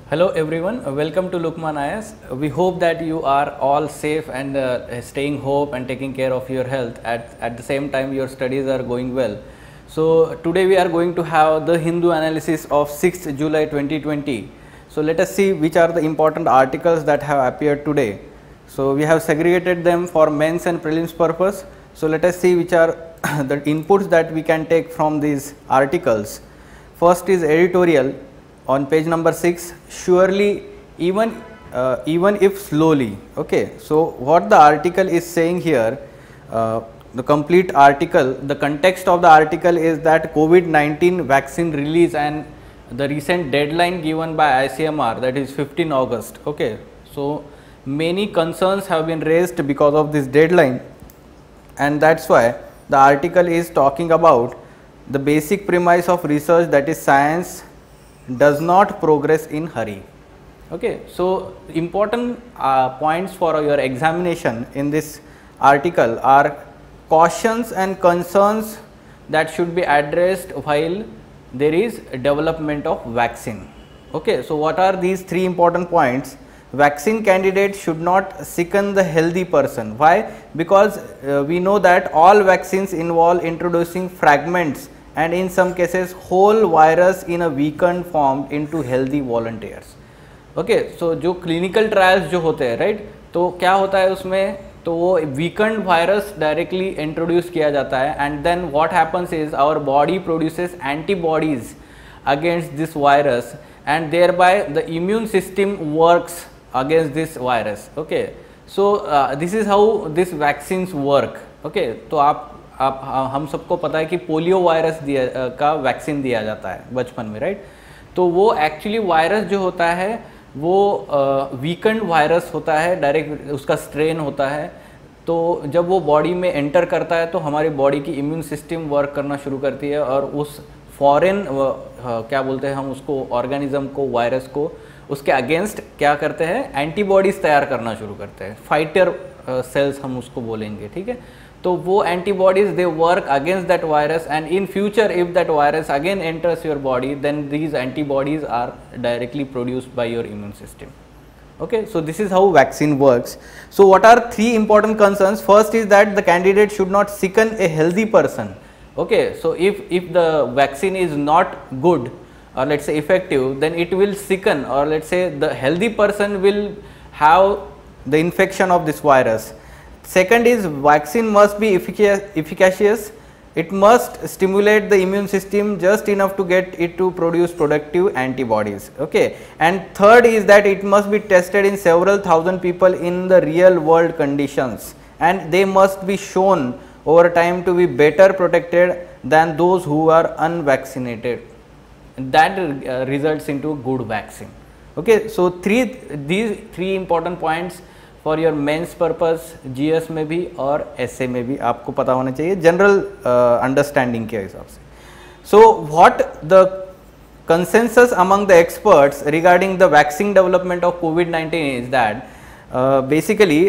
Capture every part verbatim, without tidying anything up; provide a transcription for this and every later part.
Hello everyone, uh, welcome to Lukman I A S. We hope that you are all safe and uh, staying home and taking care of your health. At, at the same time your studies are going well. So today we are going to have the Hindu analysis of sixth July twenty twenty. So let us see which are the important articles that have appeared today. So we have segregated them for mains and prelims purpose. So let us see which are the inputs that we can take from these articles. First is editorial. On page number six, surely even uh, even if slowly. Okay, so what the article is saying here, uh, the complete article, the context of the article is that COVID nineteen vaccine release and the recent deadline given by I C M R, that is fifteenth August. Okay, so many concerns have been raised because of this deadline, and that's why the article is talking about the basic premise of research, that is science does not progress in hurry. Okay, so important uh, points for your examination in this article are cautions and concerns that should be addressed while there is development of vaccine. Okay, so what are these three important points? Vaccine candidates should not sicken the healthy person. Why? Because uh, we know that all vaccines involve introducing fragments and in some cases whole virus in a weakened form into healthy volunteers. Okay, so जो clinical trials जो होते हैं, right, तो क्या होता है उसमें, तो वो weakened virus directly introduce किया जाता है, and then what happens is our body produces antibodies against this virus and thereby the immune system works against this virus. Okay, so uh, this is how these vaccines work. Okay, तो आप आप हम सबको पता है कि polio virus दिया का वैक्सीन दिया जाता है बचपन में, राइट, तो वो एक्चुअली वायरस जो होता है वो वीकेंड वायरस होता है, डायरेक्ट उसका स्ट्रेन होता है, तो जब वो बॉडी में एंटर करता है तो हमारी बॉडी की इम्यून सिस्टम वर्क करना शुरू करती है और उस फॉरेन क्या बोलते हैं हम उसको, ऑर्गेनिज्म को, वायरस को, उसके अगेंस्ट क्या करते हैं, एंटीबॉडीज़ तैयार करना शुरू करते हैं, फाइटर सेल्स हम उसको बोलेंगे, ठीक है। तो वो antibodies they work against that virus, and in future if that virus again enters your body, then these antibodies are directly produced by your immune system. Okay, so this is how vaccine works. So what are three important concerns? First is that the candidate should not sicken a healthy person. Okay, so if if the vaccine is not good or let's say effective, then it will sicken, or let's say the healthy person will have the infection of this virus. Second is vaccine must be efficacious. It must stimulate the immune system just enough to get it to produce productive antibodies. Okay, and third is that it must be tested in several thousand people in the real world conditions, and they must be shown over time to be better protected than those who are unvaccinated. That uh, results into good vaccine. Okay, so three these three important points for your mains purpose, GS में भी और S A में भी आपको पता होना चाहिए general understanding के हिसाब से. So what the consensus among the experts regarding the vaccine development of COVID nineteen is that uh, basically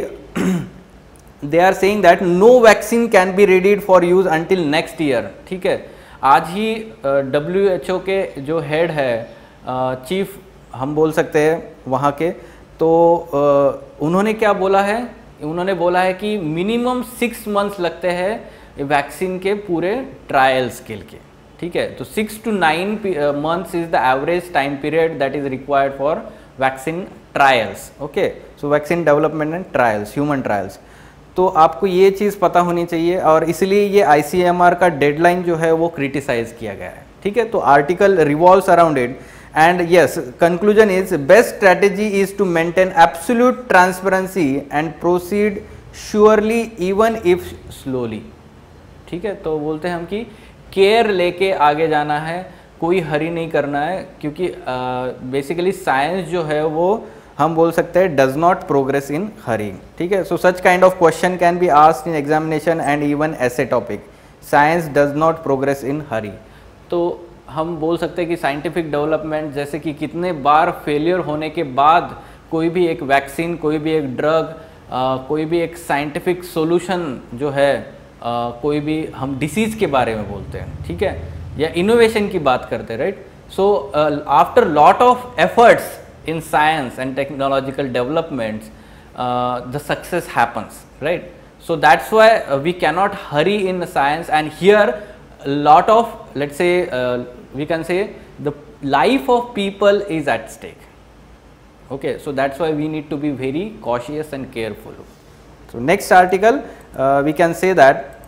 they are saying that no vaccine can be ready for use until next year. ठीक है, आज ही W H O के जो head है, chief uh, हम बोल सकते हैं वहाँ के, तो uh, उन्होंने क्या बोला है, उन्होंने बोला है कि मिनिमम सिक्स मंथ्स लगते हैं वैक्सीन के पूरे ट्रायल्स के लिए. ठीक है, तो six to nine months is the average time period that is required for vaccine trials. Okay, so vaccine development and trials, human trials. तो आपको ये चीज़ पता होनी चाहिए, और इसलिए ये आई सी एम आर का डेडलाइन जो है वो क्रिटिसाइज किया गया है. ठीक है, तो article revolves around it. And yes, conclusion is best strategy is to maintain absolute transparency and proceed surely even if slowly. ठीक है, तो बोलते हैं हम कि केयर लेके आगे जाना है, कोई हरी नहीं करना है, क्योंकि बेसिकली uh, साइंस जो है वो हम बोल सकते हैं does not progress in hurry. ठीक है, so such kind of question can be asked in examination and even ऐसे topic, science does not progress in hurry. तो हम बोल सकते हैं कि साइंटिफिक डेवलपमेंट, जैसे कि कितने बार फेलियर होने के बाद कोई भी एक वैक्सीन, कोई भी एक ड्रग, कोई भी एक साइंटिफिक सॉल्यूशन जो है, आ, कोई भी हम डिसीज़ के बारे में बोलते हैं, ठीक है, या इनोवेशन की बात करते हैं, right. So after lot of efforts in science and technological developments, uh, the success happens, right? So that's why uh, we cannot hurry in science, and here a lot of, let's say, uh, we can say the life of people is at stake. Okay, so that's why we need to be very cautious and careful. So next article, uh, we can say that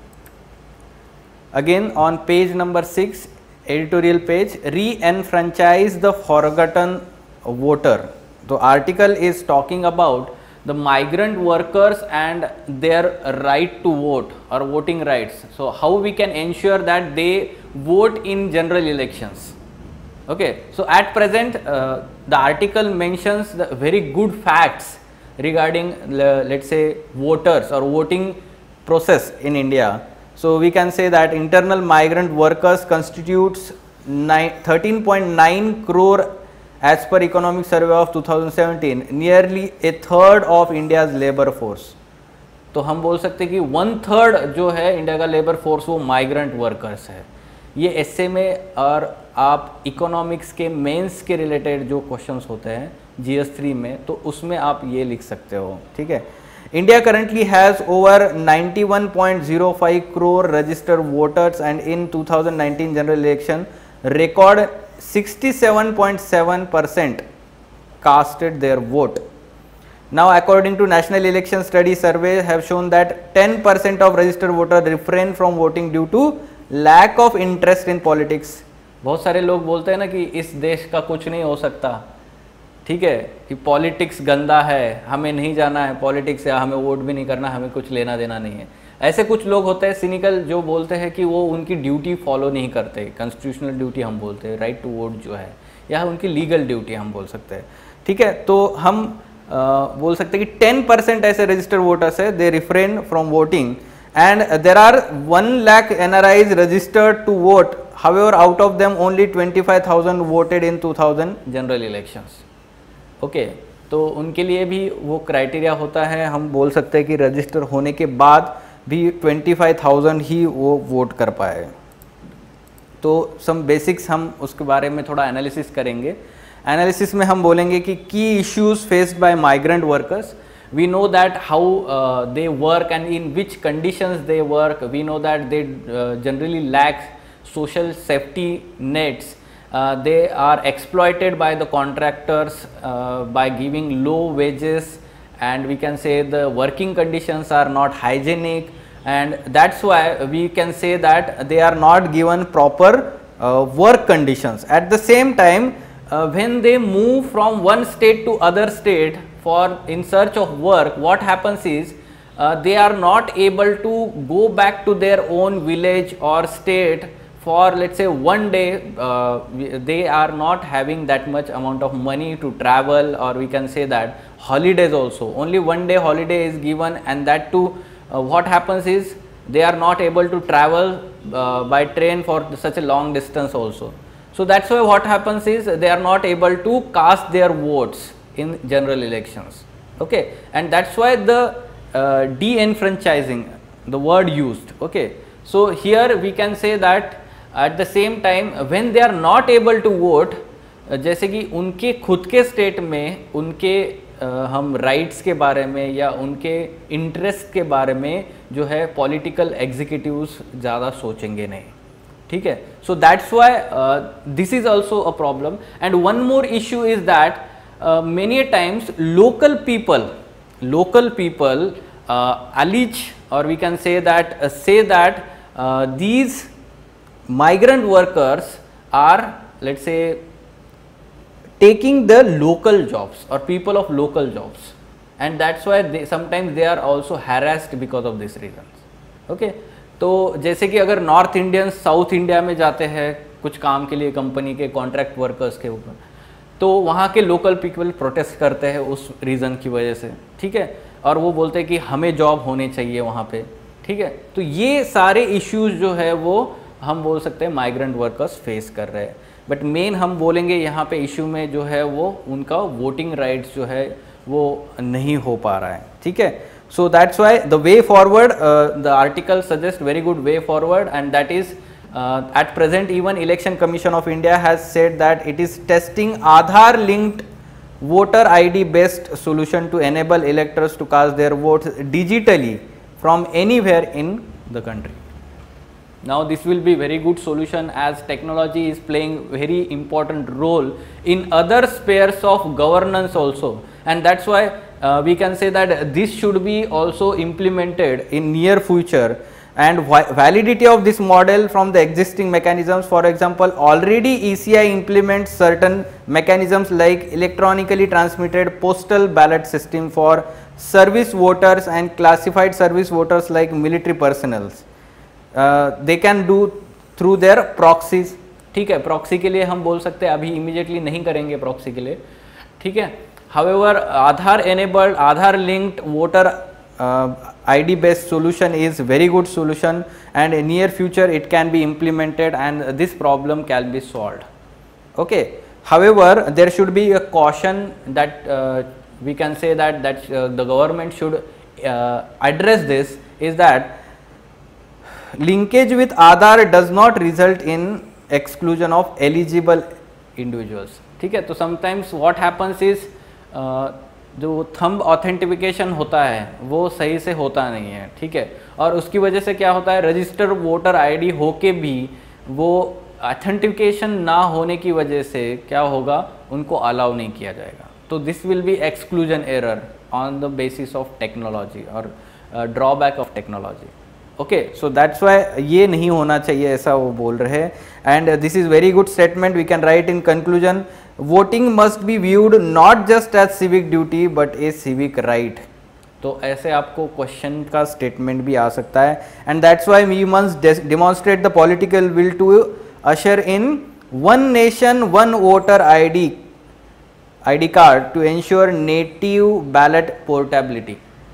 again on page number six, editorial page, re-enfranchise the forgotten voter. The article is talking about the migrant workers and their right to vote or voting rights. So how we can ensure that they vote in general elections. Okay, so at present uh, the article mentions the very good facts regarding uh, let's say voters or voting process in India. So we can say that internal migrant workers constitutes thirteen point nine crore as per economic survey of two thousand seventeen, nearly a third of India's labor force. तो हम बोल सकते हैं कि one third जो है India का labour force वो माइग्रेंट वर्कर्स है. ये एसए में और आप इकोनॉमिक्स के मेंस के रिलेटेड जो क्वेश्चंस होते हैं जीएस थ्री में, तो उसमें आप ये लिख सकते हो. ठीक है. India currently has over ninety-one point zero five crore registered voters, and in two thousand nineteen general election record sixty-seven point seven percent casted their vote. Now according to National Election Study Survey have shown that ten percent of registered voters refrain from voting due to lack of interest in politics. बहुत सारे लोग बोलते हैं ना कि इस देश का कुछ नहीं हो सकता, ठीक है, कि पॉलिटिक्स गंदा है, हमें नहीं जाना है पॉलिटिक्स, या हमें वोट भी नहीं करना, हमें कुछ लेना देना नहीं है. ऐसे कुछ लोग होते हैं सिनिकल जो बोलते हैं कि वो उनकी ड्यूटी फॉलो नहीं करते, कॉन्स्टिट्यूशनल ड्यूटी हम बोलते हैं, राइट टू वोट जो है, या उनकी लीगल ड्यूटी हम बोल सकते हैं. ठीक है, तो हम आ, बोल सकते हैं कि टेन परसेंट ऐसे रजिस्टर्ड वोटर्स है, they refrain from voting, and there are one lakh N R Is registered to vote. However out of them only twenty five thousand voted in two thousand general elections. Okay, तो उनके लिए भी वो criteria होता है, हम बोल सकते हैं कि रजिस्टर होने के बाद भी ट्वेंटी फाइव थाउजेंड ही वो वोट कर पाए. तो सम बेसिक्स हम उसके बारे में थोड़ा एनालिसिस करेंगे. एनालिसिस में हम बोलेंगे कि key issues faced by migrant workers. We know that how they work and in which conditions they work. We know that they generally lack social safety nets. Uh, they are exploited by the contractors uh, by giving low wages, and we can say the working conditions are not hygienic, and that's why we can say that they are not given proper uh, work conditions. At the same time, uh, when they move from one state to other state for in search of work, what happens is uh, they are not able to go back to their own village or state for, let's say, one day. Uh, they are not having that much amount of money to travel, or we can say that holidays also, only one day holiday is given, and that too uh, what happens is they are not able to travel uh, by train for such a long distance also. So that's why what happens is they are not able to cast their votes in general elections. Okay, and that's why the uh, de-enfranchising, the word used. Okay, so here we can say that at the same time when they are not able to vote, जैसे कि उनके खुद के state में उनके हम rights के बारे में या उनके इंटरेस्ट के बारे में जो है पॉलिटिकल एग्जीक्यूटिव्स ज़्यादा सोचेंगे नहीं. ठीक है, so that's why this is also a problem. And one more issue is that many times local people local people allege, or we can say that uh, say that uh, these migrant workers are, let's say, taking the local jobs or people of local jobs, and that's why they sometimes they are also harassed because of these reasons. Okay, तो जैसे कि अगर north Indians south India में जाते हैं कुछ काम के लिए कंपनी के कॉन्ट्रैक्ट वर्कर्स के ऊपर, तो वहाँ के लोकल पीपल प्रोटेस्ट करते हैं उस रीज़न की वजह से. ठीक है, और वो बोलते हैं कि हमें जॉब होने चाहिए वहाँ पे. ठीक है, तो ये सारे इश्यूज जो है वो हम बोल सकते हैं माइग्रेंट वर्कर्स फेस कर रहे हैं. बट मेन हम बोलेंगे यहाँ पे इशू में जो है वो उनका वोटिंग राइट्स जो है वो नहीं हो पा रहा है. ठीक है, so that's why the way forward, the article suggest very good way forward, and that is at present even Election Commission of India has said that it is testing Aadhaar linked voter I D based solution to enable electors to cast their votes digitally from anywhere in the country. Now this will be very good solution, as technology is playing very important role in other spheres of governance also, and that's why uh, we can say that this should be also implemented in near future. And validity of this model from the existing mechanisms, for example, already E C I implements certain mechanisms like electronically transmitted postal ballot system for service voters and classified service voters like military personnel. Uh, they can do through their proxies. ठीक है, proxy के लिए हम बोल सकते हैं, अभी immediately नहीं करेंगे proxy के लिए, ठीक है. However, Aadhaar enabled, Aadhaar linked voter uh, I D based solution is very good solution, and in near future it can be implemented and this problem can be solved. Okay. However, there should be a caution that uh, we can say that that uh, the government should uh, address this, is that linkage with Aadhaar does not result in exclusion of eligible individuals. ठीक है, तो sometimes what happens is uh, जो thumb authentication होता है वो सही से होता नहीं है, ठीक है, और उसकी वजह से क्या होता है, रजिस्टर्ड वोटर आईडी होके भी वो ऑथेंटिफिकेशन ना होने की वजह से क्या होगा, उनको अलाउ नहीं किया जाएगा. तो this will be exclusion error on the basis of technology और drawback of technology. Okay, so that's why ये नहीं होना चाहिए, ऐसा वो बोल रहे हैं. And this is very good statement. We can write in conclusion, voting must be viewed not just as civic duty but a civic right. तो ऐसे आपको क्वेश्चन का स्टेटमेंट भी आ सकता है. And that's why we must demonstrate the political will to usher in one nation one voter I D I D card to ensure native ballot portability.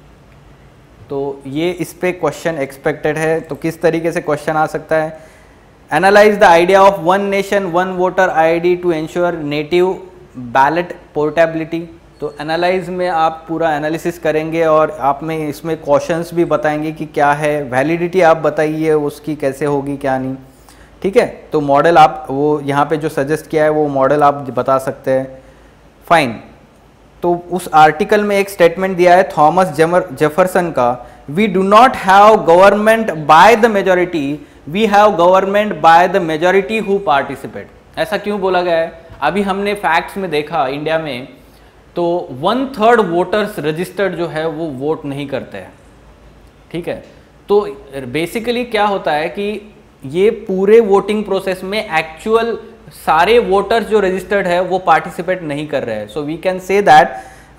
तो ये इस पे क्वेश्चन एक्सपेक्टेड है. तो किस तरीके से क्वेश्चन आ सकता है, analyse the idea of one nation one voter ID to ensure native ballot portability. तो एनालाइज में आप पूरा एनालिसिस करेंगे और आप में इसमें क्वेश्चंस भी बताएंगे कि क्या है, वैलिडिटी आप बताइए उसकी कैसे होगी क्या नहीं, ठीक है. तो मॉडल आप वो यहाँ पे जो सजेस्ट किया है वो मॉडल आप बता सकते हैं. फाइन. तो उस आर्टिकल में एक स्टेटमेंट दिया है थॉमस जेफरसन का, we do not have government by the majority, we have government by the majority who participate. ऐसा क्यों बोला गया है? अभी हमने फैक्ट्स में देखा इंडिया में तो वन थर्ड वोटर्स रजिस्टर्ड जो है वो वोट नहीं करते हैं, ठीक है. तो बेसिकली क्या होता है कि ये पूरे वोटिंग प्रोसेस में एक्चुअल सारे वोटर्स जो रजिस्टर्ड है वो पार्टिसिपेट नहीं कर रहे हैं. So we can say that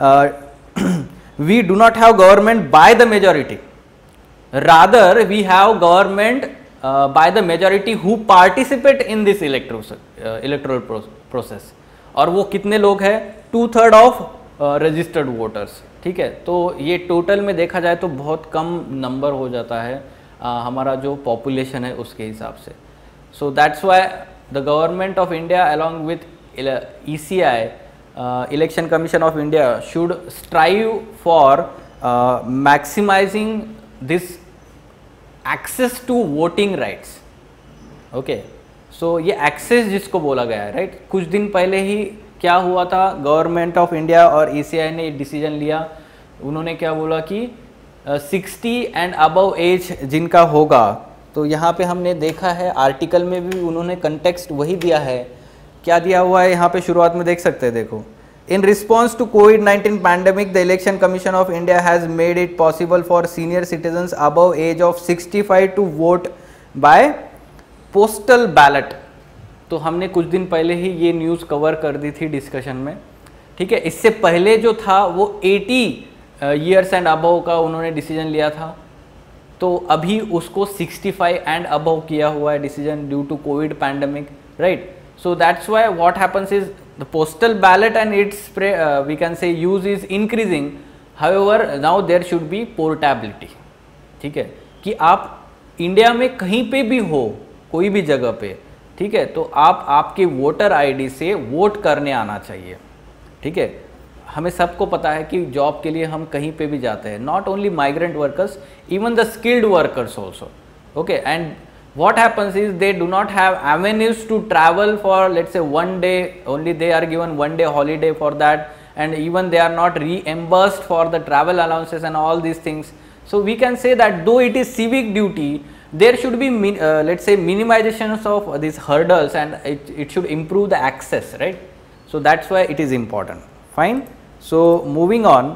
we do not have government by the majority, rather we have government by the majority who participate in this electoral process. और वो कितने लोग हैं? Two third of registered voters, ठीक है. तो ये total में देखा जाए तो बहुत कम नंबर हो जाता है uh, हमारा जो पॉपुलेशन है उसके हिसाब से. So that's why the government of India along with E C I, uh, Election Commission of India, should strive for uh, maximizing this access to voting rights. Okay, so ये access जिसको बोला गया है, right? कुछ दिन पहले ही क्या हुआ था, गवर्नमेंट ऑफ इंडिया और E C I ने डिसीजन लिया. उन्होंने क्या बोला कि सिक्सटी एंड अबव एज जिनका होगा, तो यहाँ पे हमने देखा है आर्टिकल में भी उन्होंने कंटेक्स्ट वही दिया है. क्या दिया हुआ है यहाँ पे शुरुआत में देख सकते हैं, देखो. In response to COVID nineteen pandemic the election commission of India has made it possible for senior citizens above age of sixty five to vote by postal ballot. तो हमने कुछ दिन पहले ही ये न्यूज़ कवर कर दी थी डिस्कशन में, ठीक है. इससे पहले जो था वो एटी ईयर्स एंड अबव का उन्होंने डिसीजन लिया था, तो अभी उसको सिक्सटी फाइव एंड अबव किया हुआ है decision due to COVID pandemic, right. So that's why what happens is the postal ballot and it's we can say use is increasing. However now there should be portability, ठीक है, कि आप India में कहीं पे भी हो, कोई भी जगह पे, ठीक है, तो आप आपके वोटर आईडी से वोट करने आना चाहिए, ठीक है. हमें सबको पता है कि जॉब के लिए हम कहीं पे भी जाते हैं, not only migrant workers, even the skilled workers also. Okay, and what happens is they do not have avenues to travel for let's say one day only, they are given one day holiday for that, and even they are not reimbursed for the travel allowances and all these things. So we can say that though it is civic duty, there should be min, uh, let's say minimizations of these hurdles, and it, it should improve the access, right? So that's why it is important. Fine. So moving on.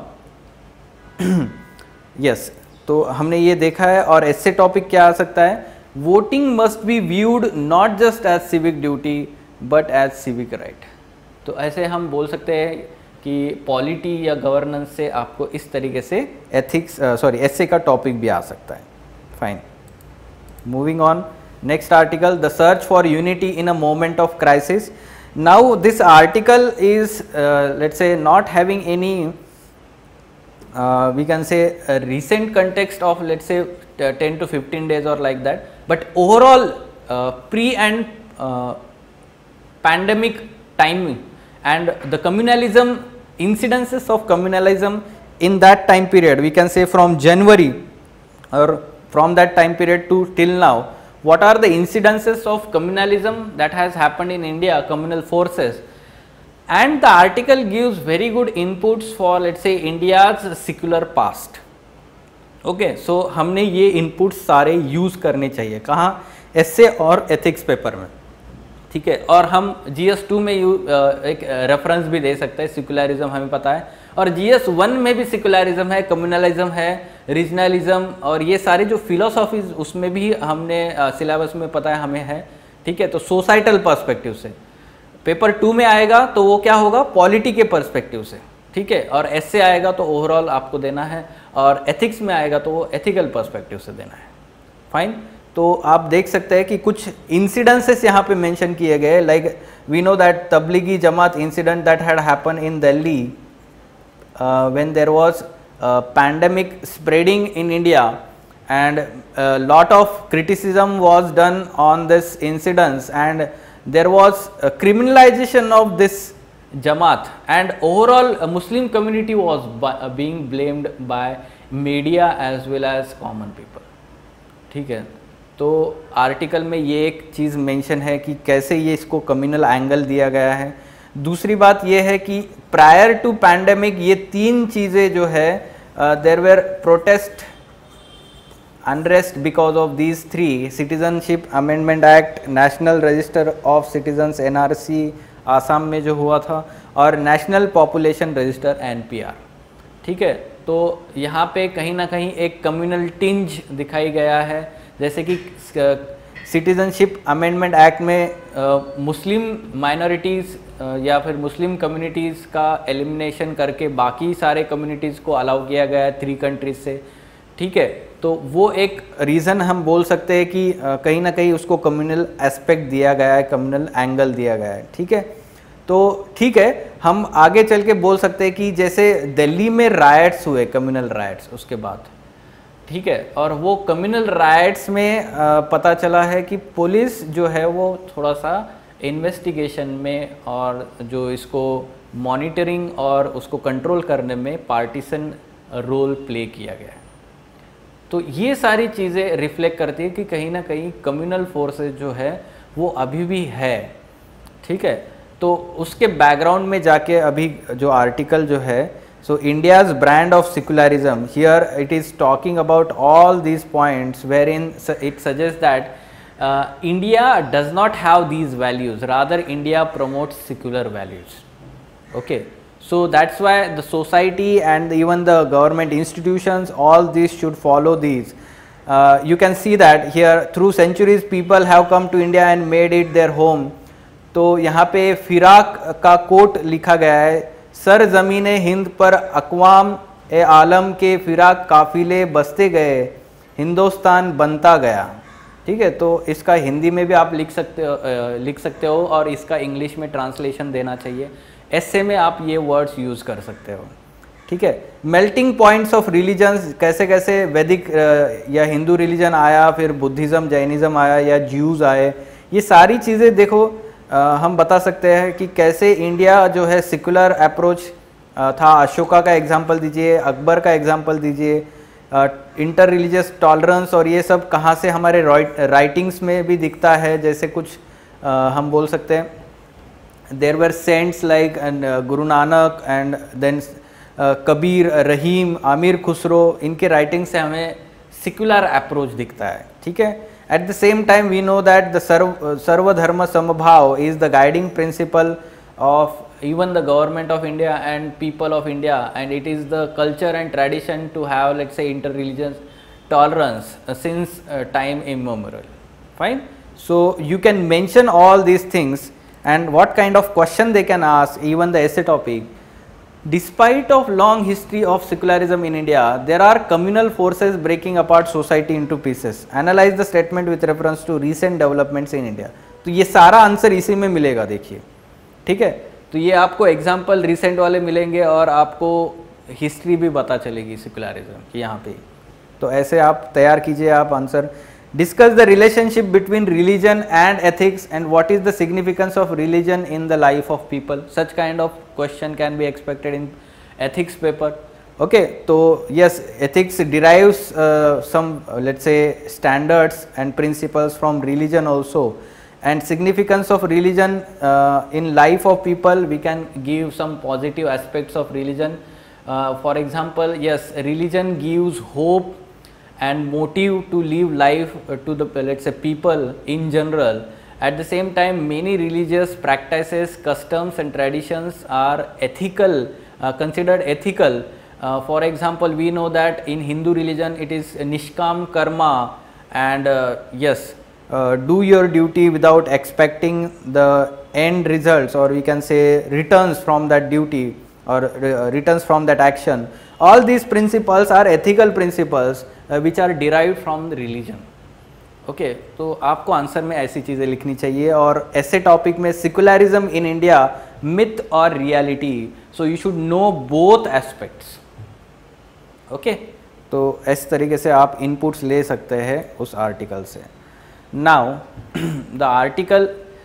Yes, तो हमने ये देखा है. और ऐसे topic क्या आ सकता है? Voting must be viewed not just as civic duty but as civic right. तो ऐसे हम बोल सकते हैं कि पॉलिटी या गवर्नेंस से आपको इस तरीके से एथिक्स सॉरी एसे का टॉपिक भी आ सकता है. Fine. Moving on. Next article, the search for unity in a moment of crisis. Now this article is let's say not having any we can say recent context of let's say ten to fifteen days or like that, but overall uh, pre and uh, pandemic time and the communalism, incidences of communalism in that time period, we can say from January or from that time period to till now, what are the incidences of communalism that has happened in India, communal forces. And the article gives very good inputs for let's say India's secular past. Okay, so हमने ये inputs सारे use करने चाहिए. कहाँ? एसे और ethics paper में. ठीक है. और हम जी एस टू में यू एक रेफरेंस भी दे सकते हैं. सेकुलरिज्म हमें पता है, और जी एस वन में भी सेकुलरिज्म है, कम्युनलिज्म है, रीजनलिज्म, और ये सारे जो फिलोसॉफीज उसमें भी हमने सिलेबस में पता है हमें है. ठीक है. तो सोसाइटल पर्सपेक्टिव से पेपर टू में आएगा तो वो क्या होगा? पॉलिटी के पर्सपेक्टिव से. ठीक है. और एससे आएगा तो ओवरऑल आपको देना है, और एथिक्स में आएगा तो वो एथिकल पर्सपेक्टिव से देना है. फाइन. तो आप देख सकते हैं कि कुछ इंसिडेंसेस यहाँ पे मेंशन किए गए. Like we know that Tablighi Jamaat incident that had happen in Delhi when there was pandemic spreading in India, and a lot of criticism was done on this incidents, and there was a criminalization of this Jamaat, and overall a Muslim community was by, uh, being blamed by media as well as common people. ठीक है. तो article में ये एक चीज़ mention है कि कैसे ये इसको कम्युनल एंगल दिया गया है. दूसरी बात ये है कि प्रायर टू पैंडेमिक ये तीन चीज़ें जो है, there were protest, unrest because of these three: Citizenship Amendment Act, National Register of Citizens N R C Assam में जो हुआ था, और national population register N P R. ठीक है. तो यहाँ पे कहीं ना कहीं एक कम्युनल टिंज दिखाई गया है. जैसे कि सिटीजनशिप अमेंडमेंट एक्ट में मुस्लिम माइनॉरिटीज़ या फिर मुस्लिम कम्युनिटीज़ का एलिमिनेशन करके बाकी सारे कम्युनिटीज़ को अलाउ किया गया है थ्री कंट्रीज से. ठीक है. तो वो एक रीज़न हम बोल सकते हैं कि कहीं ना कहीं उसको कम्युनल एस्पेक्ट दिया गया है, कम्युनल एंगल दिया गया है. ठीक है. तो ठीक है, हम आगे चल के बोल सकते हैं कि जैसे दिल्ली में रायट्स हुए, कम्युनल रायट्स उसके बाद. ठीक है. और वो कम्युनल रायट्स में पता चला है कि पुलिस जो है वो थोड़ा सा इन्वेस्टिगेशन में और जो इसको मॉनिटरिंग और उसको कंट्रोल करने में पार्टीशन रोल प्ले किया गया है. तो ये सारी चीज़ें रिफ्लेक्ट करती है कि कहीं ना कहीं कम्युनल फोर्सेस जो है वो अभी भी है. ठीक है. तो उसके बैकग्राउंड में जाके अभी जो आर्टिकल जो है, so India's brand of secularism, here it is talking about all these points were in it suggest that India does not have these values, rather India promotes secular values. Okay. So that's why the society and even the government institutions, all these should follow these. Uh, you can see that here, through centuries people have come to India and made it their home. तो यहाँ पे फिराक का coat लिखा गया है, sir ज़मीने Hind पर अक़वाम ए आलम के फिराक काफ़िले बसते गए, हिंदुस्तान बनता गया. ठीक है. तो इसका हिंदी में भी आप लिख सकते हो, लिख सकते हो, और इसका इंग्लिश में ट्रांसलेशन देना चाहिए. ऐसे में आप ये वर्ड्स यूज़ कर सकते हो. ठीक है. मेल्टिंग पॉइंट्स ऑफ रिलीजन्स, कैसे कैसे वैदिक या हिंदू रिलीजन आया, फिर बुद्धिज़्म, जैनिज़्म आया, या ज्यूज़ आए, ये सारी चीज़ें देखो आ, हम बता सकते हैं कि कैसे इंडिया जो है सेकुलर अप्रोच था. अशोका का एग्जांपल दीजिए, अकबर का एग्जांपल दीजिए. इंटर रिलीजियस टॉलरेंस और ये सब कहाँ से हमारे राइटिंग्स में भी दिखता है. जैसे कुछ आ, हम बोल सकते हैं there were saints like and uh, Guru Nanak and then uh, Kabir, Rahim, Amir Khusro, इनके writing से हमें secular approach दिखता है, ठीक है. At the same time we know that the सर्व सर्व धर्म समभाव is the guiding principle of even the government of India and people of India, and it is the culture and tradition to have, let's say, inter-religious tolerance uh, since uh, time immemorial. Fine. So you can mention all these things and what kind of question they can ask, even the essay topic. Despite of long history of secularism in India, there are communal forces breaking apart society into pieces. Analyze the statement with reference to recent developments in India. तो ये सारा answer इसी में मिलेगा, देखिए, ठीक है. तो ये आपको एग्जाम्पल रिसेंट वाले मिलेंगे और आपको हिस्ट्री भी पता चलेगी सेकुलरिज्म की यहाँ पे. तो ऐसे आप तैयार कीजिए आप answer. Discuss the relationship between religion and ethics and what is the significance of religion in the life of people. Such kind of question can be expected in ethics paper. Okay, तो yes, ethics derives some let's say standards and principles from religion also. And significance of religion uh, in life of people, we can give some positive aspects of religion. Uh, for example, yes, religion gives hope and motive to live life uh, to the, let's say, people in general. At the same time, many religious practices, customs and traditions are ethical, uh, considered ethical. Uh, for example, we know that in Hindu religion it is nishkam karma, and uh, yes, Uh, do your duty without expecting the end results, or we can say returns from that duty or uh, returns from that action. All these principles are ethical principles uh, which are derived from the religion. Okay, तो आपको answer में ऐसी चीज़ें लिखनी चाहिए. और ऐसे topic में सेकुलरिज्म इन इंडिया, मिथ और reality, so you should know both aspects. Okay, तो इस तरीके से आप इनपुट्स ले सकते हैं उस आर्टिकल से. Now the article,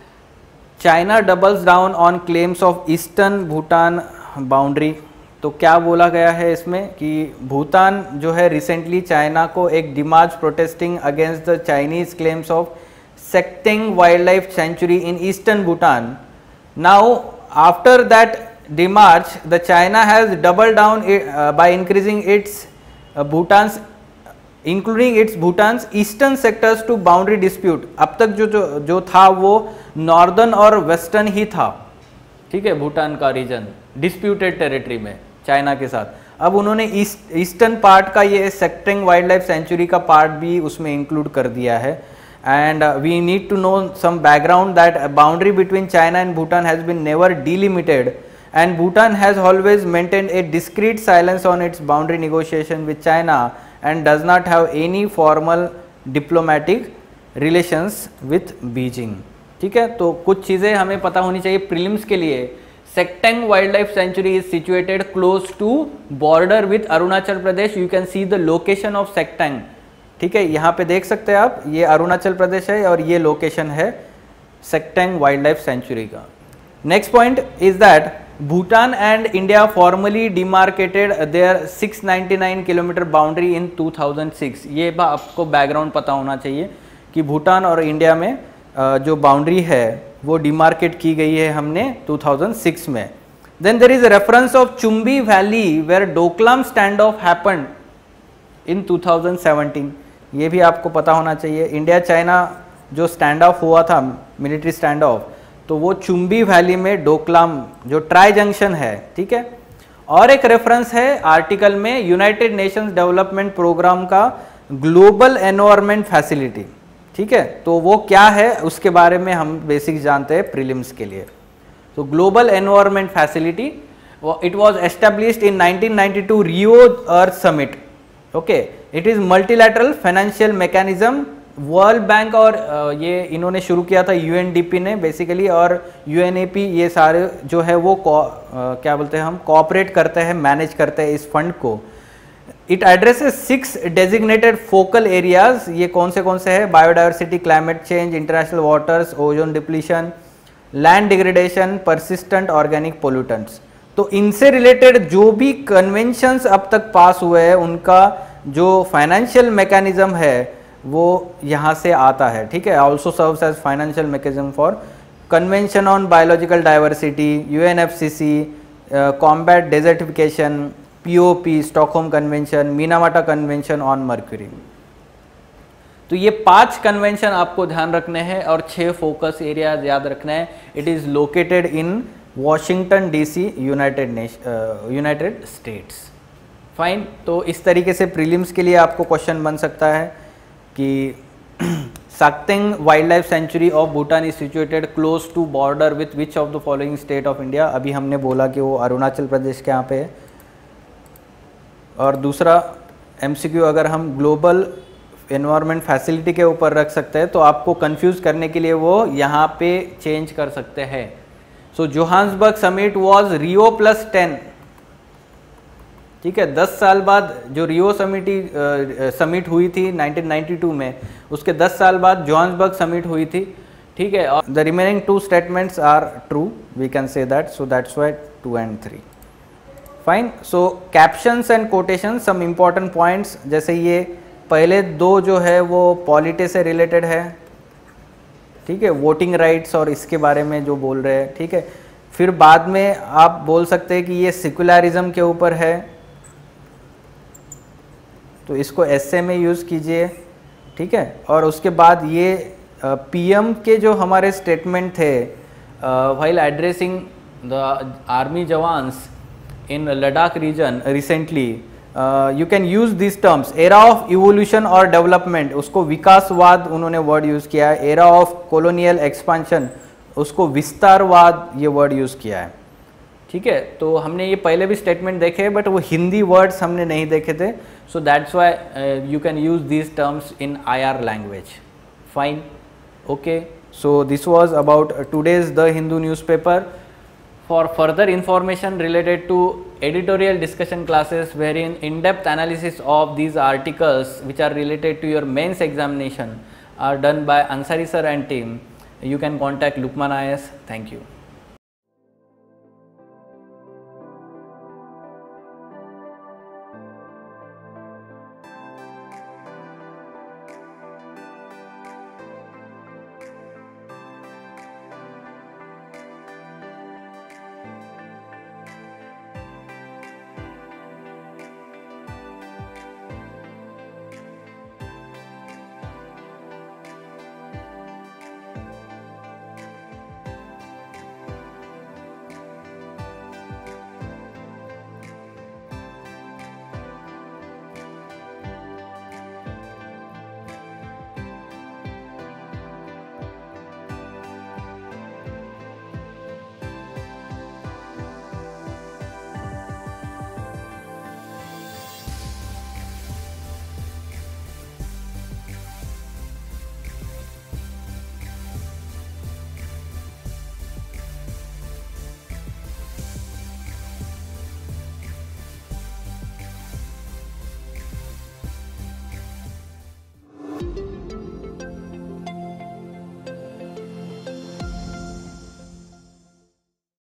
China doubles down on claims of Eastern Bhutan boundary. तो क्या बोला गया है इसमें कि भूटान जो है रिसेंटली चाइना को एक demarche protesting against the Chinese claims of Sakteng wildlife sanctuary in eastern Bhutan. Now after that demarche the China has double down by increasing its Bhutan's including its Bhutan's eastern sectors to boundary dispute. अब तक जो जो जो था वो northern और western ही था, ठीक है, भूटान का रीजन डिस्प्यूटेड टेरिटरी में चाइना के साथ. अब उन्होंने ईस्ट ईस्टर्न पार्ट का ये सेक्टिंग वाइल्ड लाइफ सेंचुरी का पार्ट भी उसमें इंक्लूड कर दिया है. And we need to know some background that boundary between China and Bhutan has been never delimited, and Bhutan has always maintained a discreet silence on its boundary negotiation with China and does not have any formal diplomatic relations with Beijing. ठीक है, तो कुछ चीज़ें हमें पता होनी चाहिए prelims के लिए. Sekteng Wildlife Sanctuary is situated close to border with Arunachal Pradesh. You can see the location of Sekteng. ठीक है, यहाँ पे देख सकते हैं आप, ये अरुणाचल प्रदेश है और ये लोकेशन है Sekteng Wildlife Sanctuary का. Next point is that Bhutan and India formally demarcated their six hundred ninety-nine kilometer boundary in two thousand six. ये आपको बैकग्राउंड पता होना चाहिए कि भूटान और इंडिया में जो बाउंड्री है वो डिमार्केट की गई है हमने two thousand six में. Then there is a reference of Chumbi Valley where Doklam standoff happened in two thousand seventeen. ये भी आपको पता होना चाहिए. इंडिया चाइना जो स्टैंड ऑफ हुआ था, मिलिट्री स्टैंड ऑफ, तो वो चुम्बी वैली में डोकलाम जो ट्राई जंक्शन है, ठीक है. और एक रेफरेंस है आर्टिकल में यूनाइटेड नेशंस डेवलपमेंट प्रोग्राम का ग्लोबल एनवायरनमेंट फैसिलिटी, ठीक है. तो वो क्या है उसके बारे में हम बेसिक जानते हैं प्रीलिम्स के लिए. तो global environment facility, it was established in nineteen ninety-two Rio Earth summit. Okay, it is multilateral financial mechanism. World Bank और ये इन्होंने शुरू किया था यूएनडीपी ने बेसिकली, और यूएनएपी, ये सारे जो है वो क्या बोलते हैं हम, कोऑपरेट करते हैं, मैनेज करते हैं इस फंड को. It addresses six designated focal areas. ये कौन से कौन से हैं? Biodiversity, climate change, international waters, ozone depletion, land degradation, persistent organic pollutants. तो इनसे रिलेटेड जो भी कन्वेंशंस अब तक पास हुए हैं उनका जो फाइनेंशियल मैकेनिज्म है वो यहाँ से आता है, ठीक है. Also serves as financial mechanism for Convention on Biological Diversity, U N F C C, uh, Combat Desertification, P O P, Stockholm Convention, Minamata Convention on Mercury. तो ये पांच कन्वेंशन आपको ध्यान रखने हैं और छह फोकस एरियाज याद रखना है. It is located in Washington DC, United Nation United States. Fine. तो इस तरीके से प्रीलिम्स के लिए आपको क्वेश्चन बन सकता है कि Sakteng wildlife sanctuary of Bhutan is situated close to border with which of the following state of India. अभी हमने बोला कि वो अरुणाचल प्रदेश के यहाँ पे है. और दूसरा एमसीक्यू अगर हम ग्लोबल एनवायरनमेंट फैसिलिटी के ऊपर रख सकते हैं तो आपको कंफ्यूज करने के लिए वो यहाँ पे चेंज कर सकते हैं. So Johannesburg summit was Rio plus ten. ठीक है, दस साल बाद जो रियो समिटी समिट हुई थी नाइनटीन नाइंटी टू में, उसके दस साल बाद जोहान्सबर्ग समिट हुई थी. ठीक है, और the remaining two statements are true, we can say that. So that's why two and three. Fine. So captions and quotation, some important points, जैसे ये पहले दो जो है वो पॉलिटी से रिलेटेड है. ठीक है, वोटिंग राइट्स और इसके बारे में जो बोल रहे हैं. ठीक है, फिर बाद में आप बोल सकते हैं कि ये सेकुलरिज्म के ऊपर है, तो इसको एस्से में यूज़ कीजिए. ठीक है, और उसके बाद ये पीएम के जो हमारे स्टेटमेंट थे while addressing the army jawans in Ladakh region recently, you can use this terms. Era of evolution और डेवलपमेंट, उसको विकासवाद उन्होंने वर्ड यूज़ किया है. एरा ऑफ कॉलोनियल एक्सपांशन, उसको विस्तारवाद ये वर्ड यूज़ किया है. ठीक है, तो हमने ये पहले भी स्टेटमेंट देखे बट वो हिंदी वर्ड्स हमने नहीं देखे थे. So that's why you can use these terms in I R language. Fine. Okay, so this was about today's the Hindu newspaper. For further information related to editorial discussion classes wherein in-depth analysis of these articles which are related to your mains examination are done by Ansari sir and team, you can contact Lukman I A S. Thank you.